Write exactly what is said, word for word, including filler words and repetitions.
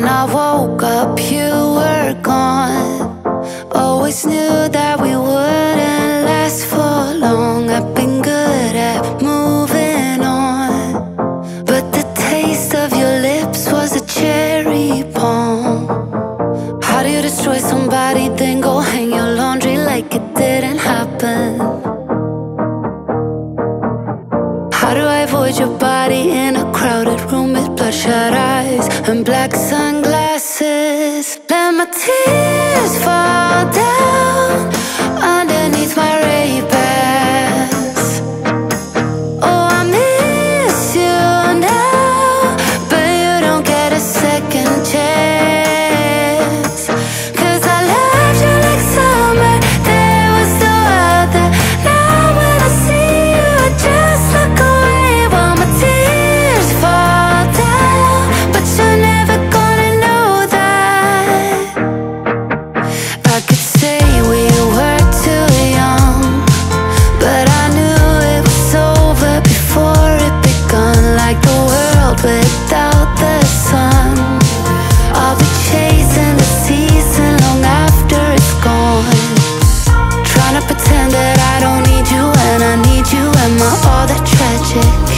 When I woke up, you were gone. Always knew that we wouldn't last for long. I've been good at moving on, but the taste of your lips was a cherry bomb. How do you destroy somebody, then go hang your laundry like it didn't happen? How do I avoid your body in a crowded room with bloodshot eyes and black sunglasses? Let my tears fall down underneath my Ray-Bans. Oh, I miss you now, but you don't get a second chance. Cause I loved you like summer, there was no other. Now when I see you, I just look away while my tears fall down. But you're never gonna know that. I could say we were too young, but I knew it was over before it begun. Like the world without the sun, I'll be chasing the season long after it's gone. Trying to pretend that I don't need you when I need you. Am I all that tragic?